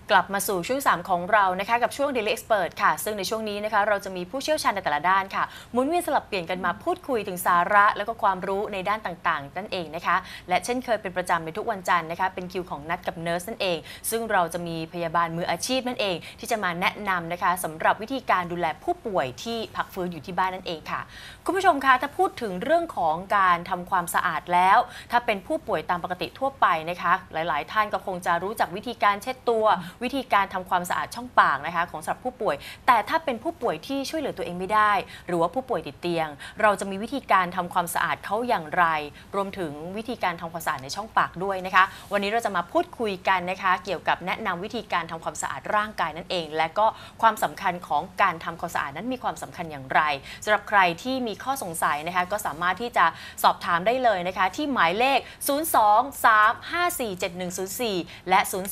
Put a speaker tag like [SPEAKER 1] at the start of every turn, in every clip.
[SPEAKER 1] กลับมาสู่ช่วง3ของเรานะคะกับช่วง Daily Expert ค่ะซึ่งในช่วงนี้นะคะเราจะมีผู้เชี่ยวชาญในแต่ละด้านค่ะหมุนเวียนสลับเปลี่ยนกันมาพูดคุยถึงสาระและก็ความรู้ในด้านต่างๆนั่นเองนะคะและเช่นเคยเป็นประจำในทุกวันจันทร์นะคะเป็นคิวของนัดกับเนิร์สนั่นเองซึ่งเราจะมีพยาบาลมืออาชีพนั่นเองที่จะมาแนะนำนะคะสำหรับวิธีการดูแลผู้ป่วยที่พักฟื้นอยู่ที่บ้านนั่นเองค่ะคุณผู้ชมคะถ้าพูดถึงเรื่องของการทำความสะอาดแล้วถ้าเป็นผู้ป่วยตามปกติทั่วไปนะคะหลายๆท่านก็คงจะรู้จักวิธีการเช็ดตัววิธีการทำความสะอาดช่องปากนะคะของสำหรับผู้ป่วยแต่ถ้าเป็นผู้ป่วยที่ช่วยเหลือตัวเองไม่ได้หรือว่าผู้ป่วยติดเตียงเราจะมีวิธีการทำความสะอาดเขาอย่างไรรวมถึงวิธีการทำความสะอาดในช่องปากด้วยนะคะวันนี้เราจะมาพูดคุยกันนะคะเกี่ยวกับแนะนำวิธีการทำความสะอาดร่างกายนั่นเองและก็ความสำคัญของการทำความสะอาดนั้นมีความสำคัญอย่างไรสำหรับใครที่มีข้อสงสัยนะคะก็สามารถที่จะสอบถามได้เลยนะคะที่หมายเลข 023547104 และ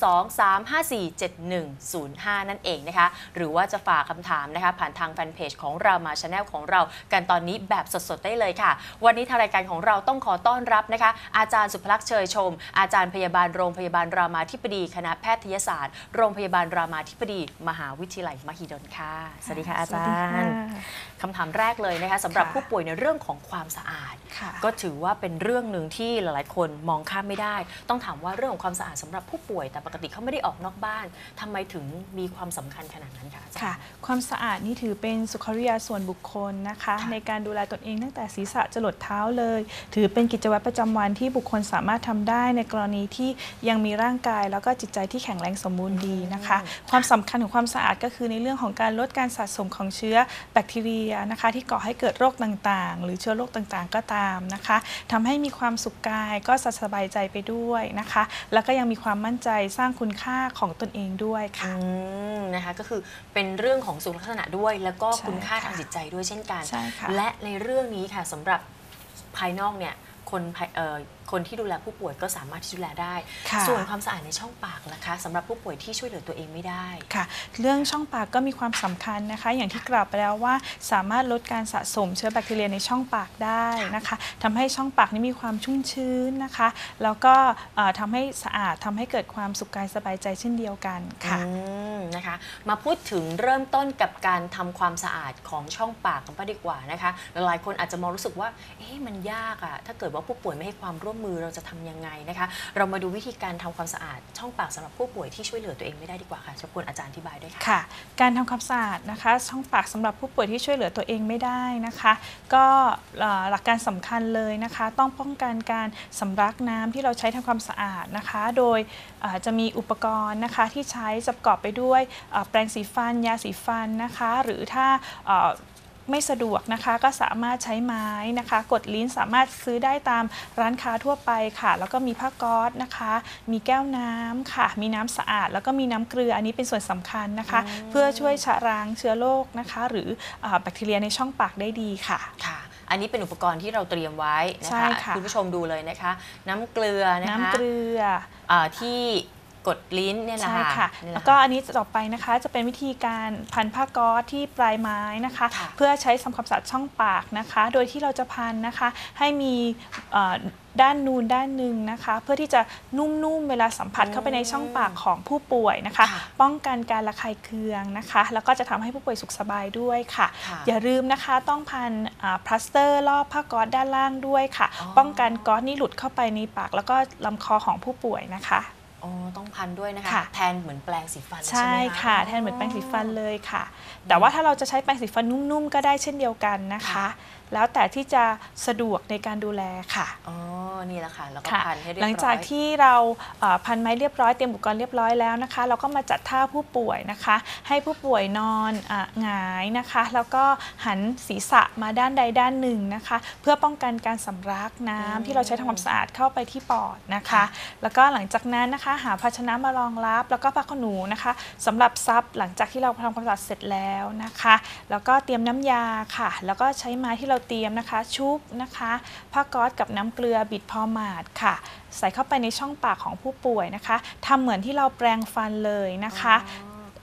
[SPEAKER 1] 023547105 นั่นเองนะคะหรือว่าจะฝากคำถามนะคะผ่านทางแฟนเพจของเรามา Channel ของเรากันตอนนี้แบบสดๆได้เลยค่ะวันนี้ทางรายการของเราต้องขอต้อนรับนะคะอาจารย์สุภลักษณ์เชยชมอาจารย์พยาบาลโรงพยาบาลรามาธิบดีคณะแพทยศาสตร์โรงพยาบาลรามาธิบดีมหาวิทยาลัยมหิดลค่ะสวัสดีค่ะอาจารย์คำถามแรกเลยนะคะสำหรับผู้ป่วยในเรื่องของความสะอาดก็ถือว่าเป็นเรื่องหนึ่งที่หลายๆคนมองข้ามไม่ได้ต้องถามว่าเรื่องของความสะอาดสำหรับผู้ป่วยแต่ปกติเขาไม่ได้ออกนอกบ้านทำไมถึงมีความสำคัญขนาดนั้นคะค่ะ
[SPEAKER 2] ความสะอาดนี่ถือเป็นสุขริยาส่วนบุคคลนะคะในการดูแลตนเองตั้งแต่ศีรษะจรดเท้าเลยถือเป็นกิจวัตรประจำวันที่บุคคลสามารถทำได้ในกรณีที่ยังมีร่างกายแล้วก็จิตใจที่แข็งแรงสมบูรณ์ดีนะคะความสำคัญของความสะอาดก็คือในเรื่องของการลดการสะสมของเชื้อแบคทีเรียนะคะที่ก่อให้เกิดโรคต่างๆหรือเชื้อโรคต่างๆก็ตามนะคะทำให้มีความสุขกายก็สบายใจไปด้วยนะคะแล้วก็ยังมีความมั่นใจสร้างคุณค่าของตนเองด้วยค่ะ
[SPEAKER 1] นะคะก็คือเป็นเรื่องของสุขลักษณะด้วยแล้วก็คุณค่าทางจิตใจด้วยเช่นกันและในเรื่องนี้ค่ะสำหรับภายนอกเนี่ยคนที่ดูแลผู้ป่วยก็สามารถที่ดูแลได้ส่วนความสะอาดในช่องปากนะคะสำหรับผู้ป่วยที่ช่วยเหลือตัวเองไม่ได้
[SPEAKER 2] ค่ะเรื่องช่องปากก็มีความสำคัญนะคะอย่างที่กล่าวไปแล้วว่าสามารถลดการสะสมเชื้อแบคทีเรียในช่องปากได้นะคะทำให้ช่องปากนี้มีความชุ่มชื้นนะคะแล้วก็ทำให้สะอาดทำให้เกิดความสุขกายสบายใจเช่นเดียวกันค่ะ
[SPEAKER 1] นะคะมาพูดถึงเริ่มต้นกับการทำความสะอาดของช่องปากกันบ้างดีกว่านะคะหลายคนอาจจะมองรู้สึกว่ามันยากอะถ้าเกิดว่าผู้ป่วยไม่ให้ความร่วมมือเราจะทำยังไงนะคะเรามาดูวิธีการทำความสะอาดช่องปากสำหรับผู้ป่วยที่ช่วยเหลือตัวเองไม่ได้ดีกว่าค่ะรบกวนอาจารย์อธิบายด้วยค่ะ
[SPEAKER 2] ค่ะการทำความสะอาดนะคะช่องปากสำหรับผู้ป่วยที่ช่วยเหลือตัวเองไม่ได้นะคะก็หลักการสำคัญเลยนะคะต้องป้องกันการสำลักน้ำที่เราใช้ทำความสะอาดนะคะโดยจะมีอุปกรณ์นะคะที่ใช้ประกอบไปด้วยแปรงสีฟันยาสีฟันนะคะหรือถ้าไม่สะดวกนะคะก็สามารถใช้ไม้นะคะกดลิ้นสามารถซื้อได้ตามร้านค้าทั่วไปค่ะแล้วก็มีผ้าก๊อซนะคะมีแก้วน้ำค่ะมีน้ำสะอาดแล้วก็มีน้ำเกลืออันนี้เป็นส่วนสำคัญนะคะเพื่อช่วยชะล้างเชื้อโรคนะคะหรือแบคทีเรียในช่องปากได้ดีค่ะ
[SPEAKER 1] ค่ะอันนี้เป็นอุปกรณ์ที่เราเตรียมไว้นะคะคุณผู้ชมดูเลยนะคะน้ำเกลือนะคะ
[SPEAKER 2] น้ำเกลือ
[SPEAKER 1] ที่กดลิ้นเนี่ยแหละ
[SPEAKER 2] ค่ะแล้วก็อันนี้ต่อไปนะคะจะเป็นวิธีการพันผ้าก๊อซที่ปลายไม้นะคะเพื่อใช้ทำความสะอาดช่องปากนะคะโดยที่เราจะพันนะคะให้มีด้านนูนด้านหนึ่งนะคะเพื่อที่จะนุ่มๆเวลาสัมผัสเข้าไปในช่องปากของผู้ป่วยนะคะป้องกันการระคายเคืองนะคะแล้วก็จะทำให้ผู้ป่วยสุขสบายด้วยค่ะอย่าลืมนะคะต้องพันพลาสเตอร์รอบผ้าก๊อซด้านล่างด้วยค่ะป้องกันก๊อซนี้หลุดเข้าไปในปากแล้วก็ลำคอของผู้ป่วยนะคะ
[SPEAKER 1] ต้องพันด้วยนะคะแทนเหมือนแปรงสีฟัน
[SPEAKER 2] ใช่ค่ะแทนเหมือนแปรงสีฟันเลยค่ะแต่ว่าถ้าเราจะใช้แปรงสีฟันนุ่มๆก็ได้เช่นเดียวกันนะคะแล้วแต่ที่จะสะดวกในการดูแลค่ะ
[SPEAKER 1] นี่แหละค่ะแล้วก็พันให้เรียบร้อย
[SPEAKER 2] หลังจากที่เราพันไม้เรียบร้อยเตรียมอุปกรณ์เรียบร้อยแล้วนะคะเราก็มาจัดท่าผู้ป่วยนะคะให้ผู้ป่วยนอนหงายนะคะแล้วก็หันศีรษะมาด้านใดด้านหนึ่งนะคะเพื่อป้องกันการสำลักน้ำที่เราใช้ทำความสะอาดเข้าไปที่ปอดนะคะแล้วก็หลังจากนั้นนะคะหาภาชนะมารองรับแล้วก็ผ้าขนหนูนะคะสำหรับซับหลังจากที่เราทำความสะอาดเสร็จแล้วนะคะแล้วก็เตรียมน้ำยาค่ะแล้วก็ใช้ไม้ที่เราเตรียมนะคะชุบนะคะผ้าก๊อซกับน้ำเกลือบิดพอหมาดค่ะใส่เข้าไปในช่องปากของผู้ป่วยนะคะทำเหมือนที่เราแปรงฟันเลยนะคะ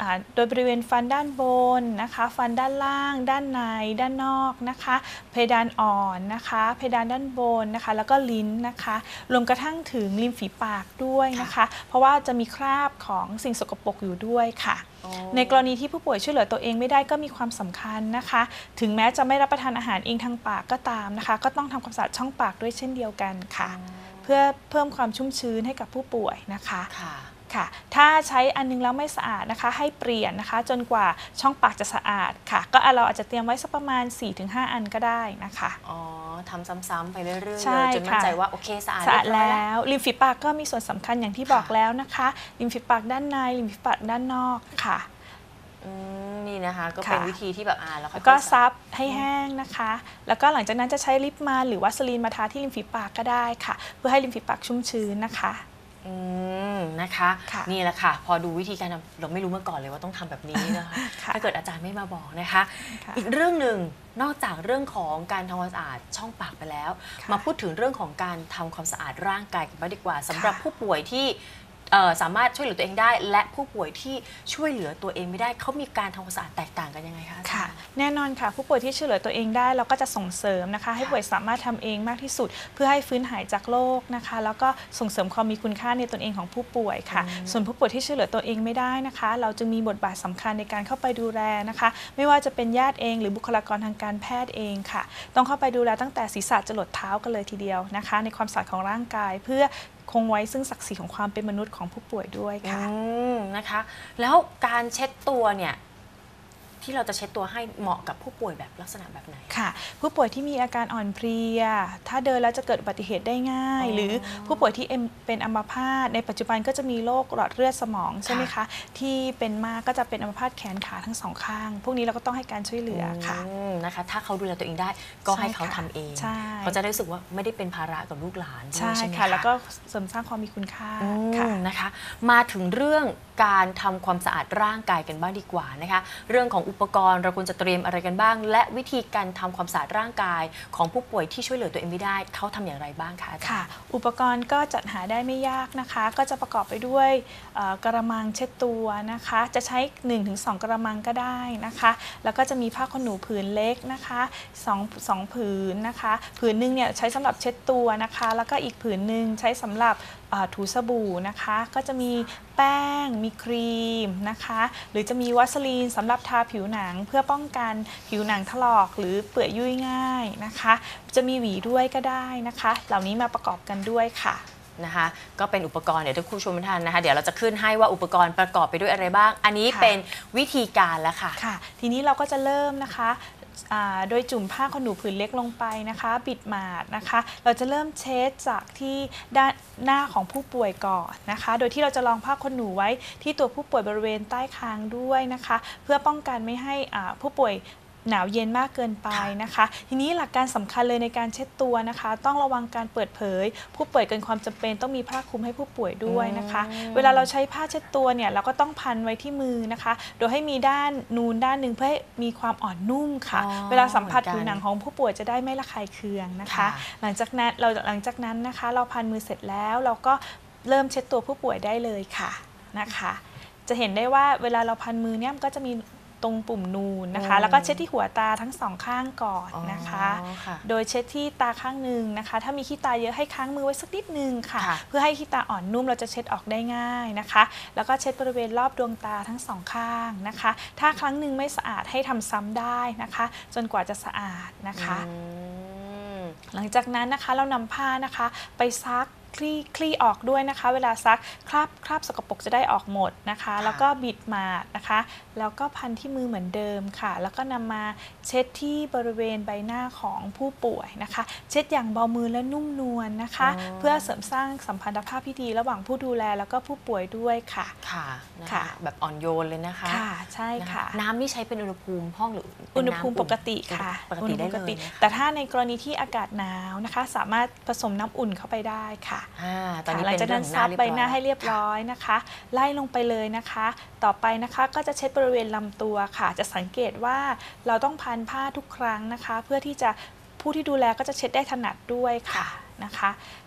[SPEAKER 2] โดยบริเวณฟันด้านบนนะคะฟันด้านล่างด้านในด้านนอกนะคะเพดานอ่อนนะคะเพดานด้านบนนะคะแล้วก็ลิ้นนะคะรวมกระทั่งถึงริมฝีปากด้วยนะคะเพราะว่าจะมีคราบของสิ่งสกปรกอยู่ด้วยค่ะในกรณีที่ผู้ป่วยช่วยเหลือตัวเองไม่ได้ก็มีความสำคัญนะคะถึงแม้จะไม่รับประทานอาหารเองทางปากก็ตามนะคะก็ต้องทำความสะอาดช่องปากด้วยเช่นเดียวกันค่ะเพื่อเพิ่มความชุ่มชื้นให้กับผู้ป่วยนะคะค่ะถ้าใช้อันนึงแล้วไม่สะอาดนะคะให้เปลี่ยนนะคะจนกว่าช่องปากจะสะอาดค่ะก็เราอาจจะเตรียมไว้สักประมาณ 4-5 อันก็ได้นะคะ
[SPEAKER 1] อ๋อทำซ้ำๆไปเรื่อยๆเลยจนมั่น
[SPEAKER 2] ค่ะ
[SPEAKER 1] ใจว่าโอเคสะอาด
[SPEAKER 2] แล้วริมฝีปากก็มีส่วนสำคัญอย่างที่บอกแล้วนะคะริมฝีปากด้านในริมฝีปากด้านนอกค่ะ
[SPEAKER 1] นี่นะคะก็เป็นวิธีที่แบบแล้ว
[SPEAKER 2] ก็ซับให้แห้งนะคะแล้วก็หลังจากนั้นจะใช้ลิปมันหรือวัสลีนมาทาที่ริมฝีปากก็ได้ค่ะเพื่อให้ริมฝีปากชุ่มชื้นนะคะ
[SPEAKER 1] นะคะนี่แหละค่ะพอดูวิธีการทำเราไม่รู้มาก่อนเลยว่าต้องทำแบบนี้นะคะถ้าเกิดอาจารย์ไม่มาบอกนะคะอีกเรื่องหนึ่งนอกจากเรื่องของการทำความสะอาดช่องปากไปแล้วมาพูดถึงเรื่องของการทำความสะอาดร่างกายกันบ้างดีกว่าสำหรับผู้ป่วยที่สามารถช่วยเหลือตัวเองได้และผู้ป่วยที่ช่วยเหลือตัวเองไม่ได้เขามีการทำความสะอาดแตกต่างกันยังไงคะ
[SPEAKER 2] ค่ะแน่นอนค่ะผู้ป่วยที่ช่วยเหลือตัวเองได้เราก็จะส่งเสริมนะคะให้ผู้ป่วยสามารถทำเองมากที่สุดเพื่อให้ฟื้นหายจากโรคนะคะแล้วก็ส่งเสริมความมีคุณค่าในตนเองของผู้ป่วยค่ะส่วนผู้ป่วยที่ช่วยเหลือตัวเองไม่ได้นะคะเราจึงมีบทบาทสำคัญในการเข้าไปดูแลนะคะไม่ว่าจะเป็นญาติเองหรือบุคลากรทางการแพทย์เองค่ะต้องเข้าไปดูแลตั้งแต่ศีรษะจรดเท้ากันเลยทีเดียวนะคะในความสะอาดของร่างกายเพื่อคงไว้ซึ่งศักดิ์ศรีของความเป็นมนุษย์ของผู้ป่วยด้วยค่ะ
[SPEAKER 1] นะคะแล้วการเช็ดตัวเนี่ยที่เราจะเช็ดตัวให้เหมาะกับผู้ป่วยแบบลักษณะแบบไหน
[SPEAKER 2] ค่ะผู้ป่วยที่มีอาการอ่อนเพลียถ้าเดินแล้วจะเกิดอุบัติเหตุได้ง่ายหรือผู้ป่วยที่เป็นอัมพาตในปัจจุบันก็จะมีโรคหลอดเลือดสมองใช่ไหมคะที่เป็นมากก็จะเป็นอัมพาตแขนขาทั้งสองข้างพวกนี้เราก็ต้องให้การช่วยเหลือค่ะ
[SPEAKER 1] นะคะถ้าเขาดูแลตัวเองได้ก็ให้เขาทำเองเขาจะได้รู้สึกว่าไม่ได้เป็นภาระกับลูกหลาน
[SPEAKER 2] ใช่ค่ะแล้วก็เสริมสร้างความมีคุณค่า
[SPEAKER 1] นะคะมาถึงเรื่องการทำความสะอาดร่างกายกันบ้างดีกว่านะคะเรื่องของอุปกรณ์เราควรจะเตรียมอะไรกันบ้างและวิธีการทำความสะอาดร่างกายของผู้ป่วยที่ช่วยเหลือตัวเองไม่ได้เขาทำอย่างไรบ้างคะ
[SPEAKER 2] ค่ะอุปกรณ์ก็จัดหาได้ไม่ยากนะคะก็จะประกอบไปด้วยกระมังเช็ดตัวนะคะจะใช้ 1-2 กระมังก็ได้นะคะแล้วก็จะมีผ้าขนหนูผืนเล็กนะคะ2ผืนนะคะผืนนึงเนี่ยใช้สำหรับเช็ดตัวนะคะแล้วก็อีกผืนนึงใช้สำหรับถูสบู่นะคะก็จะมีแป้งมีครีมนะคะหรือจะมีวัสลีนสำหรับทาผิวหนังเพื่อป้องกันผิวหนังถลอกหรือเปื่อยยุ่ยง่ายนะคะจะมีหวีด้วยก็ได้นะคะเหล่านี้มาประกอบกันด้วยค่ะ
[SPEAKER 1] นะคะก็เป็นอุปกรณ์เดี๋ยวทุกผู้ชมท่านนะคะเดี๋ยวเราจะขึ้นให้ว่าอุปกรณ์ประกอบไปด้วยอะไรบ้างอันนี้เป็นวิธีการแล้วค่ะ
[SPEAKER 2] ทีนี้เราก็จะเริ่มนะคะโดยจุ่มผ้าขนหนูผืนเล็กลงไปนะคะบิดหมาดนะคะเราจะเริ่มเช็ดจากที่ด้านหน้าของผู้ป่วยก่อนนะคะโดยที่เราจะรองผ้าขนหนูไว้ที่ตัวผู้ป่วยบริเวณใต้คางด้วยนะคะเพื่อป้องกันไม่ให้ผู้ป่วยหนาวเย็นมากเกินไปนะคะทีนี้หลักการสำคัญเลยในการเช็ดตัวนะคะต้องระวังการเปิดเผยผู้ป่วยเกินความจำเป็นต้องมีผ้าคลุมให้ผู้ป่วยด้วยนะคะเวลาเราใช้ผ้าเช็ดตัวเนี่ยเราก็ต้องพันไว้ที่มือนะคะโดยให้มีด้านนูนด้านหนึ่งเพื่อให้มีความอ่อนนุ่มค่ะเวลาสัมผัสผิวหนังของผู้ป่วยจะได้ไม่ระคายเคืองนะคะหลังจากนั้นนะคะเราพันมือเสร็จแล้วเราก็เริ่มเช็ดตัวผู้ป่วยได้เลยค่ะนะคะจะเห็นได้ว่าเวลาเราพันมือเนี่ยมันก็จะมีตรงปุ่มนูนนะคะแล้วก็เช็ดที่หัวตาทั้งสองข้างก่อนนะคะโดยเช็ดที่ตาข้างหนึ่งนะคะถ้ามีขี้ตาเยอะให้ค้างมือไว้สักนิดนึงค่ะเพื่อให้ขี้ตาอ่อนนุ่มเราจะเช็ดออกได้ง่ายนะคะแล้วก็เช็ดบริเวณรอบดวงตาทั้งสองข้างนะคะถ้าครั้งหนึ่งไม่สะอาดให้ทำซ้ำได้นะคะจนกว่าจะสะอาดนะคะหลังจากนั้นนะคะเรานำผ้านะคะไปซักคลี่ออกด้วยนะคะเวลาซักคราบสกปรกจะได้ออกหมดนะคะแล้วก็บิดหมาดนะคะแล้วก็พันที่มือเหมือนเดิมค่ะแล้วก็นำมาเช็ดที่บริเวณใบหน้าของผู้ป่วยนะคะเช็ดอย่างเบามือและนุ่มนวลนะคะเพื่อเสริมสร้างสัมพันธภาพที่ดีระหว่างผู้ดูแลแล้วก็ผู้ป่วยด้วยค่ะ
[SPEAKER 1] ค่ะแบบอ่อนโยนเลยนะคะ
[SPEAKER 2] ค่ะใช่ค่ะ
[SPEAKER 1] น้ำนี่ใช้เป็นอุณหภูมิห้องหรือ
[SPEAKER 2] อุณหภูมิปกติค่ะ
[SPEAKER 1] ปกติได้เลย
[SPEAKER 2] แต่ถ้าในกรณีที่อากาศหนาวนะคะสามารถผสมน้ำอุ่นเข้าไปได้ค่ะหลังจากนั้นซับใบหน้าให้เรียบร้อยนะคะไล่ลงไปเลยนะคะต่อไปนะคะก็จะเช็ดบริเวณลำตัวค่ะจะสังเกตว่าเราต้องพันผ้าทุกครั้งนะคะเพื่อที่จะผู้ที่ดูแลก็จะเช็ดได้ถนัดด้วยค่ะนะคะ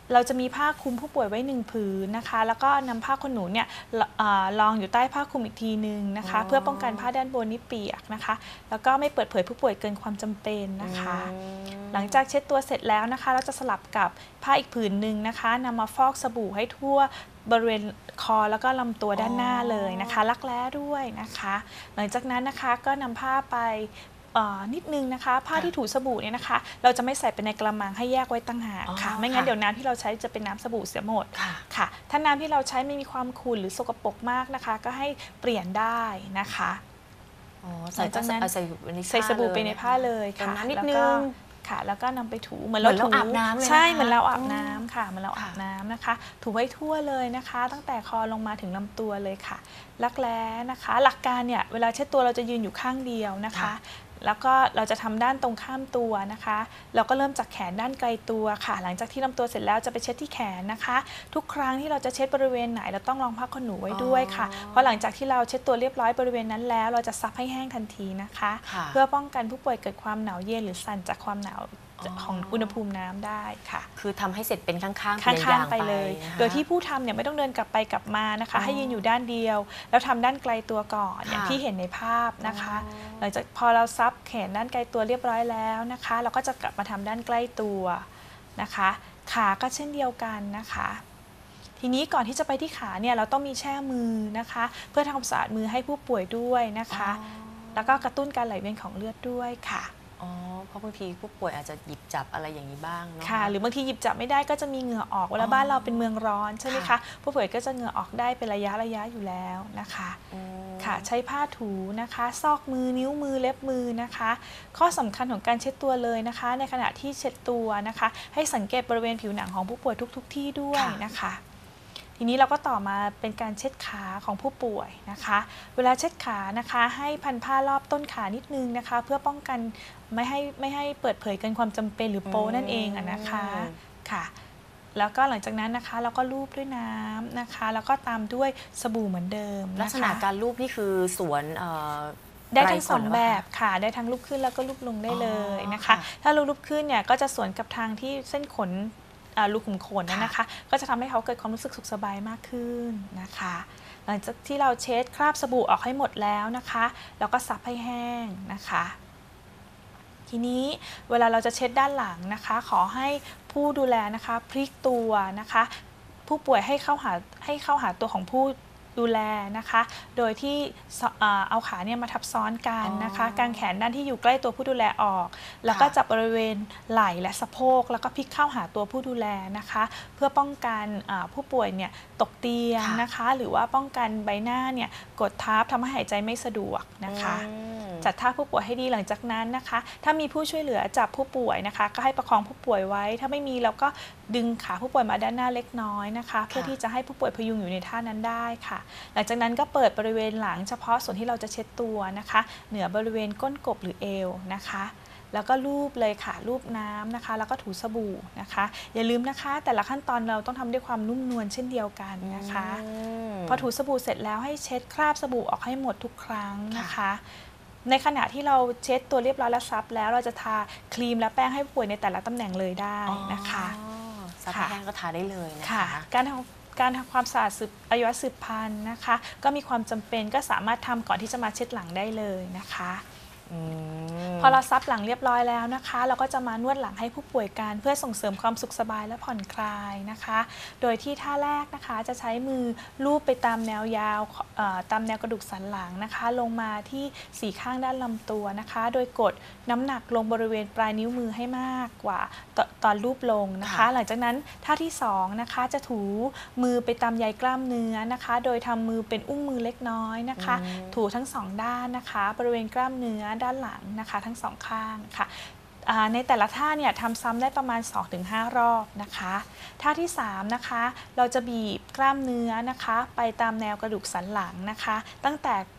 [SPEAKER 2] เราจะมีผ้าคลุมผู้ป่วยไว้1ผืนนะคะแล้วก็นำผ้าขนหนูเนี่ยรองอยู่ใต้ผ้าคลุมอีกทีนึงนะคะเพื่อป้องกันผ้าด้านบนนี้เปียกนะคะแล้วก็ไม่เปิดเผยผู้ป่วยเกินความจำเป็นนะคะหลังจากเช็ดตัวเสร็จแล้วนะคะเราจะสลับกับผ้าอีกผืนหนึ่งนะคะนำมาฟอกสบู่ให้ทั่วบริเวณคอแล้วก็ลำตัวด้านหน้าเลยนะคะรักแร้ด้วยนะคะหลังจากนั้นนะคะก็นำผ้าไปนิดนึงนะคะผ้าที่ถูสบู่เนี่ยนะคะเราจะไม่ใส่ไปในกระมังให้แยกไว้ตั้งหากค่ะไม่งั้นเดี๋ยวน้ำที่เราใช้จะเป็นน้ำสบู่เสียหมดค่ะถ้าน้ำที่เราใช้ไม่มีความขุ่นหรือสกปรกมากนะคะก็ให้เปลี่ยนได้นะคะ
[SPEAKER 1] หลังจากนั้น
[SPEAKER 2] ใส่สบู่ไปในผ้าเลยค่ะ
[SPEAKER 1] นิดนึง
[SPEAKER 2] ค่ะแล้วก็นำไปถูเหมือนเรา
[SPEAKER 1] อาบน้ำเลย
[SPEAKER 2] ใช่เหมือนเราอาบน้ำค่ะเหมือนเราอาบน้ำนะคะถูไว้ทั่วเลยนะคะตั้งแต่คอลงมาถึงลำตัวเลยค่ะรักแร้นะคะหลักการเนี่ยเวลาเช็ดตัวเราจะยืนอยู่ข้างเดียวนะคะแล้วก็เราจะทำด้านตรงข้ามตัวนะคะเราก็เริ่มจากแขนด้านไกลตัวค่ะหลังจากที่ลำตัวเสร็จแล้วจะไปเช็ดที่แขนนะคะทุกครั้งที่เราจะเช็ดบริเวณไหนเราต้องรองผ้าขนหนูไว้ด้วยค่ะเพราะหลังจากที่เราเช็ดตัวเรียบร้อยบริเวณนั้นแล้วเราจะซับให้แห้งทันทีนะคะเพื่อป้องกันผู้ป่วยเกิดความหนาวเย็นหรือสั่นจากความหนาวของอุณหภูมิน้ำได้ค่ะ
[SPEAKER 1] คือทำให้เสร็จเป็นข้าง
[SPEAKER 2] ๆไปเลยโดยที่ผู้ทำเนี่ยไม่ต้องเดินกลับไปกลับมานะคะให้ยืนอยู่ด้านเดียวแล้วทำด้านไกลตัวก่อนอย่างที่เห็นในภาพนะคะหลังจากพอเราซับแขนด้านไกลตัวเรียบร้อยแล้วนะคะเราก็จะกลับมาทำด้านใกล้ตัวนะคะขาก็เช่นเดียวกันนะคะทีนี้ก่อนที่จะไปที่ขาเนี่ยเราต้องมีแช่มือนะคะเพื่อทำความสะอาดมือให้ผู้ป่วยด้วยนะคะแล้วก็กระตุ้นการไหลเวียนของเลือดด้วยค่ะ
[SPEAKER 1] เพราะบางทีผู้ป่วยอาจจะหยิบจับอะไรอย่างนี้บ้างเนาะ
[SPEAKER 2] ค่ะหรือบางทีหยิบจับไม่ได้ก็จะมีเหงื่อออกเวลาบ้านเราเป็นเมืองร้อนใช่ไหมคะผู้ป่วยก็จะเหงื่อออกได้เป็นระยะอยู่แล้วนะคะค่ะใช้ผ้าถูนะคะซอกมือนิ้วมือเล็บมือนะคะข้อสำคัญของการเช็ดตัวเลยนะคะในขณะที่เช็ดตัวนะคะให้สังเกตบริเวณผิวหนังของผู้ป่วยทุกที่ด้วยนะคะทีนี้เราก็ต่อมาเป็นการเช็ดขาของผู้ป่วยนะคะเวลาเช็ดขานะคะให้พันผ้ารอบต้นขานิดนึงนะคะเพื่อป้องกันไม่ให้เปิดเผยเกินความจำเป็นหรือโป้นั่นเองนะคะค่ะแล้วก็หลังจากนั้นนะคะเราก็ลูบด้วยน้ำนะคะแล้วก็ตามด้วยสบู่เหมือนเดิม
[SPEAKER 1] ลักษณะการลูบนี่คือสวน
[SPEAKER 2] ได้ทั้งสองแบบค่ะได้ทั้งลูบขึ้นแล้วก็ลูบลงได้เลยนะคะถ้าเราลูบขึ้นเนี่ยก็จะสวนกับทางที่เส้นขนรูขุมขนนะคะก็จะทำให้เขาเกิดความรู้สึกสุขสบายมากขึ้นนะคะหลังจากที่เราเช็ดคราบสบู่ออกให้หมดแล้วนะคะแล้วก็ซับให้แห้งนะคะทีนี้เวลาเราจะเช็ดด้านหลังนะคะขอให้ผู้ดูแลนะคะพลิกตัวนะคะผู้ป่วยให้เข้าหาตัวของผู้ดูแลนะคะโดยที่เอาขาเนี่ยมาทับซ้อนกันนะคะกางแขนด้านที่อยู่ใกล้ตัวผู้ดูแลออกแล้วก็จับบริเวณไหล่และสะโพกแล้วก็พลิกเข้าหาตัวผู้ดูแลนะคะเพื่อป้องกันผู้ป่วยเนี่ยตกเตียงนะคะหรือว่าป้องกันใบหน้าเนี่ยกดทับทำให้หายใจไม่สะดวกนะคะจัดท่าผู้ป่วยให้ดีหลังจากนั้นนะคะถ้ามีผู้ช่วยเหลือจับผู้ป่วยนะคะก็ให้ประคองผู้ป่วยไว้ถ้าไม่มีเราก็ดึงขาผู้ป่วยมาด้านหน้าเล็กน้อยนะคะเพื่อที่จะให้ผู้ป่วยพยุงอยู่ในท่านั้นได้ค่ะหลังจากนั้นก็เปิดบริเวณหลังเฉพาะส่วนที่เราจะเช็ดตัวนะคะเหนือบริเวณก้นกบหรือเอวนะคะแล้วก็ลูบเลยค่ะลูบน้ำนะคะแล้วก็ถูสบู่นะคะอย่าลืมนะคะแต่ละขั้นตอนเราต้องทำด้วยความนุ่มนวลเช่นเดียวกันนะคะพอถูสบู่เสร็จแล้วให้เช็ดคราบสบู่ออกให้หมดทุกครั้งนะคะในขณะที่เราเช็ดตัวเรียบร้อยแล้วซับแล้วเราจะทาครีมและแป้งให้ผู้ป่วยในแต่ละตำแหน่งเลยได้นะคะ
[SPEAKER 1] ซับแป้งก็ทาได้เลยนะคะ
[SPEAKER 2] การทำความสะอาดอวัยวะสืบพันธุ์นะคะก็มีความจำเป็นก็สามารถทำก่อนที่จะมาเช็ดหลังได้เลยนะคะพอเราซับหลังเรียบร้อยแล้วนะคะเราก็จะมานวดหลังให้ผู้ป่วยกันเพื่อส่งเสริมความสุขสบายและผ่อนคลายนะคะโดยที่ท่าแรกนะคะจะใช้มือลูบไปตามแนวยาวตามแนวกระดูกสันหลังนะคะลงมาที่สี่ข้างด้านลำตัวนะคะโดยกดน้ำหนักลงบริเวณปลายนิ้วมือให้มากกว่าตอนลูบลงนะคะหลังจากนั้นท่าที่2นะคะจะถูมือไปตามใยกล้ามเนื้อนะคะโดยทำมือเป็นอุ้งมือเล็กน้อยนะคะถูทั้ง2ด้านนะคะบริเวณกล้ามเนื้อด้านหลังนะคะทั้ง2ข้างค่ะในแต่ละท่าเนี่ยทำซ้ำได้ประมาณ 2-5 รอบนะคะท่าที่3นะคะเราจะบีบกล้ามเนื้อนะคะไปตามแนวกระดูกสันหลังนะคะตั้งแต่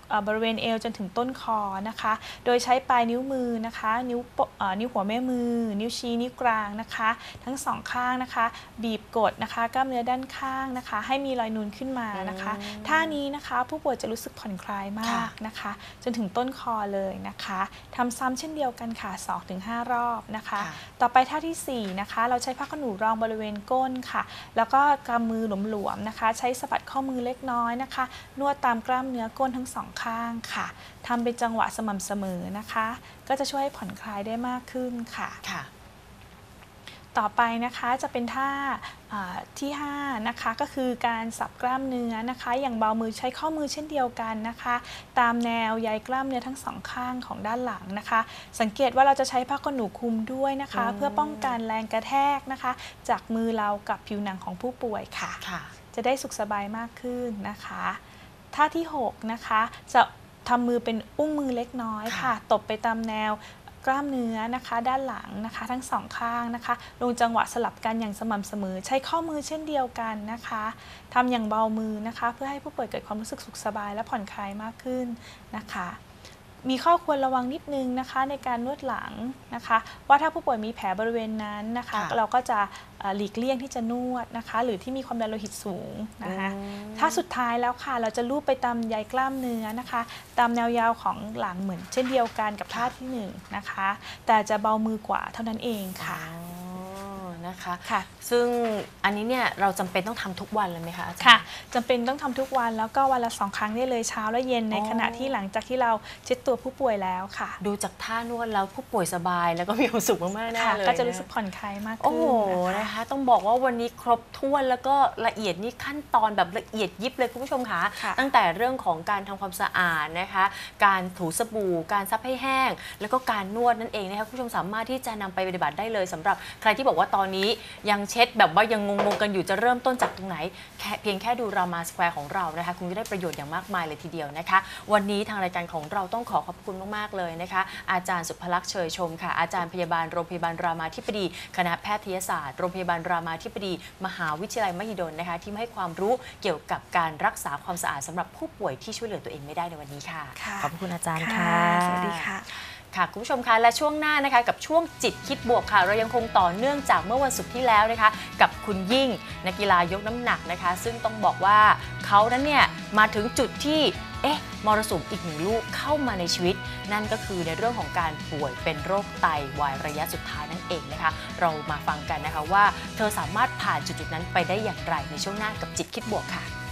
[SPEAKER 2] บริเวณเอวจนถึงต้นคอนะคะโดยใช้ปลายนิ้วมือนะคะนิ้วหัวแม่มือนิ้วชี้นิ้วกลางนะคะทั้งสองข้างนะคะบีบกดนะคะกล้ามเนื้อด้านข้างนะคะให้มีรอยนูนขึ้นมานะคะท่านี้นะคะผู้ป่วยจะรู้สึกผ่อนคลายมากนะคะจนถึงต้นคอเลยนะคะทำซ้ำเช่นเดียวกันค่ะ 2-5 รอบนะคะต่อไปท่าที่4นะคะเราใช้ผ้าขนหนูรองบริเวณก้นค่ะแล้วก็กำมือหลวมๆนะคะใช้สะบัดข้อมือเล็กน้อยนะคะนวดตามกล้ามเนื้อก้นทั้งสองข้างค่ะทำเป็นจังหวะสม่ำเสมอนะคะก็จะช่วยให้ผ่อนคลายได้มากขึ้นค่ะต่อไปนะคะจะเป็นท่าที่5นะคะก็คือการสับกล้ามเนื้อนะคะอย่างเบามือใช้ข้อมือเช่นเดียวกันนะคะตามแนวใยกล้ามเนื้อทั้งสองข้างของด้านหลังนะคะสังเกตว่าเราจะใช้ผ้าขนหนูคลุมด้วยนะคะเพื่อป้องกันแรงกระแทกนะคะจากมือเรากับผิวหนังของผู้ป่วยค่ะจะได้สุขสบายมากขึ้นนะคะท่าที่6นะคะจะทำมือเป็นอุ้งมือเล็กน้อยค่ะตบไปตามแนวกล้ามเนื้อนะคะด้านหลังนะคะทั้งสองข้างนะคะลงจังหวะสลับกันอย่างสม่ำเสมอใช้ข้อมือเช่นเดียวกันนะคะทำอย่างเบามือนะคะเพื่อให้ผู้ป่วยเกิดความรู้สึกสุขสบายและผ่อนคลายมากขึ้นนะคะมีข้อควรระวังนิดนึงนะคะในการนวดหลังนะคะว่าถ้าผู้ป่วยมีแผลบริเวณนั้นนะคะเราก็จะหลีกเลี่ยงที่จะนวดนะคะหรือที่มีความดันโลหิตสูงนะคะถ้าสุดท้ายแล้วค่ะเราจะลูบไปตามใยกล้ามเนื้อนะคะตามแนวยาวของหลังเหมือนเช่นเดียวกันกับท่าที่1นะคะแต่จะเบามือกว่าเท่านั้นเองค่ะ
[SPEAKER 1] นะคะซึ่งอันนี้เนี่ยเราจำเป็นต้องทำทุกวันเลยไหมคะอาจารย์
[SPEAKER 2] ค่ะจำเป็นต้องทำทุกวันแล้วก็วันละ2 ครั้งได้เลยเช้าและเย็นในขณะที่หลังจากที่เราเช็ดตัวผู้ป่วยแล้วค่ะ
[SPEAKER 1] ดูจากท่านวดแล้วผู้ป่วยสบายแล้วก็มีความสุขมากๆแน่เลย
[SPEAKER 2] ก็จะรู้สึกผ่อนคลายมากขึ้น
[SPEAKER 1] โอ้โหนะคะต้องบอกว่าวันนี้ครบถ้วนแล้วก็ละเอียดนี่ขั้นตอนแบบละเอียดยิบเลยคุณผู้ชมคะตั้งแต่เรื่องของการทำความสะอาดนะคะการถูสบู่การซับให้แห้งแล้วก็การนวดนั่นเองนะคะคุณผู้ชมสามารถที่จะนำไปปฏิบัติได้เลยสำหรับใครที่บอกว่าตอนนี้ยังเช็ดแบบว่ายังงงๆกันอยู่จะเริ่มต้นจากตรงไหนเพียงแค่ดูรามาสแควร์ของเรานะคะคุณจะได้ประโยชน์อย่างมากมายเลยทีเดียวนะคะวันนี้ทางรายการของเราต้องขอบคุณมากๆเลยนะคะอาจารย์สุภลักษณ์เชยชมค่ะอาจารย์พยาบาลโรงพยาบาลรามาธิบดีคณะแพทยศาสตร์โรงพยาบาลรามาธิบดีมหาวิทยาลัยมหิดลนะคะที่มาให้ความรู้เกี่ยวกับการรักษาความสะอาดสำหรับผู้ป่วยที่ช่วยเหลือตัวเองไม่ได้ในวันนี้ค่ะขอบคุณอาจารย์ค่ะ
[SPEAKER 2] สวัสดีค่ะ
[SPEAKER 1] ค่ะคุณผู้ชมคะและช่วงหน้านะคะกับช่วงจิตคิดบวกค่ะเรายังคงต่อเนื่องจากเมื่อวันศุกร์ที่แล้วนะคะกับคุณยิ่งนักกีฬายกน้ำหนักนะคะซึ่งต้องบอกว่าเขานั้นเนี่ยมาถึงจุดที่มรสุมอีก1 ลูกเข้ามาในชีวิตนั่นก็คือในเรื่องของการป่วยเป็นโรคไตวายระยะสุดท้ายนั่นเองนะคะเรามาฟังกันนะคะว่าเธอสามารถผ่านจุดๆนั้นไปได้อย่างไรในช่วงหน้ากับจิตคิดบวกค่ะ